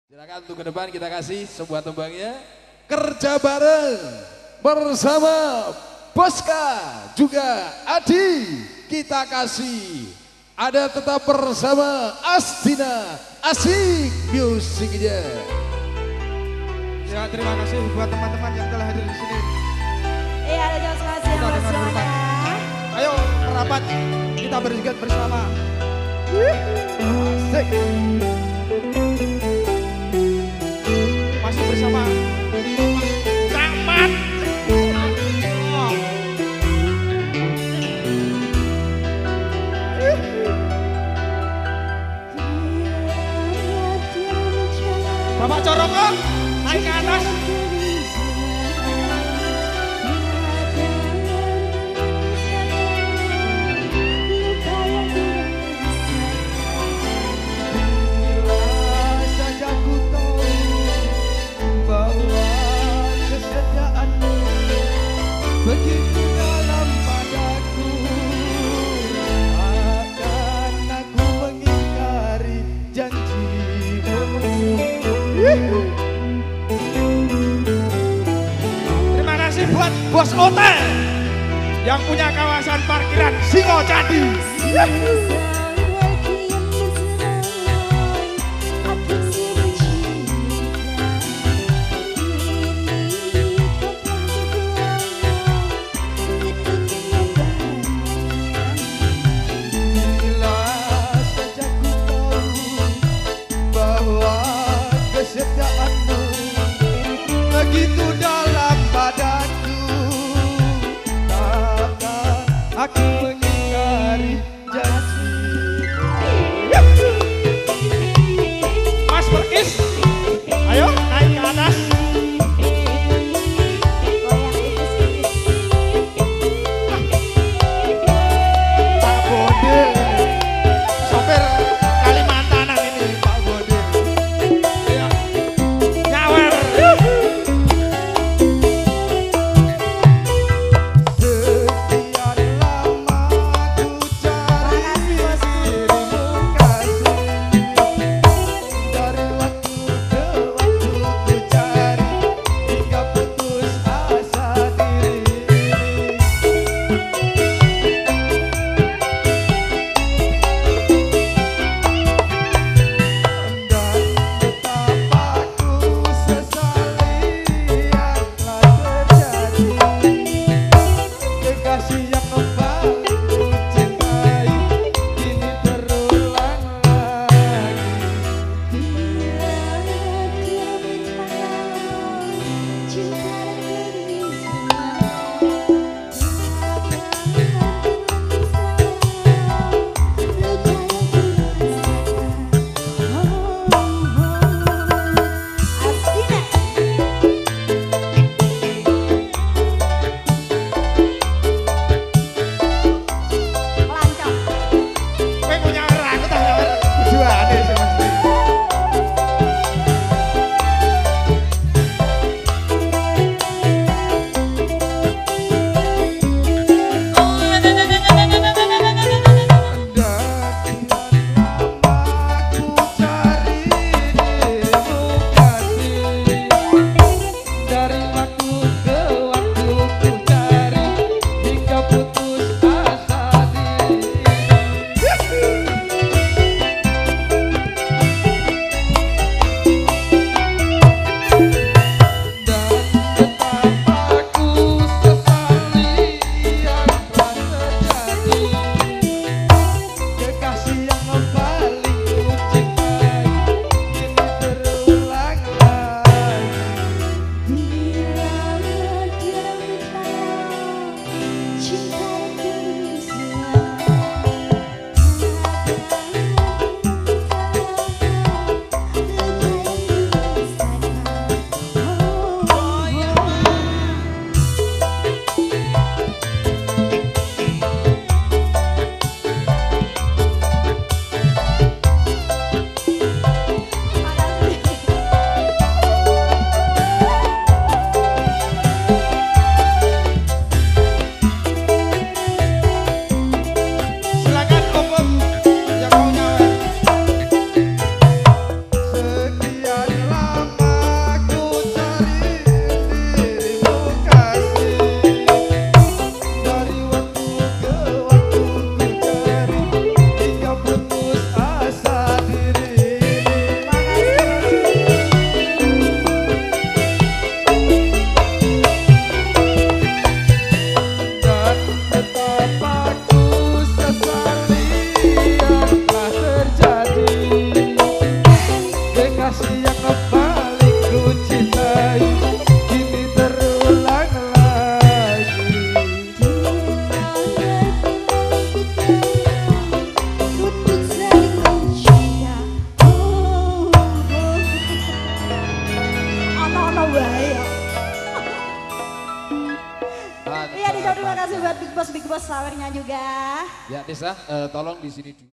Silakan untuk ke depan kita kasih sebuah tembangnya. Kerja bareng bersama Boska juga Adi, kita kasih. Ada tetap bersama Astina, asik musiknya. Ya, terima kasih buat teman-teman yang telah hadir di sini. Iya, ada kasih yang semuanya. Ayo merapat, kita berzikir bersama. Asik. Masih bersama Camat. Bapak Corongan, naik ke atas. Begitu dalam padaku, akan aku mengingkari janjimu. Terima kasih buat Bos Ote yang punya kawasan parkiran Singojadi. Begitu dalam padaku, takkan aku mengingkari janjimu. Mas Perkis, ayo naik ke atas. Pak Bode, sopir Kalimantanan ini Pak Bode. Ayo, nyawer. Sekian lama bos flowernya juga. Ya Desa, tolong di sini dulu.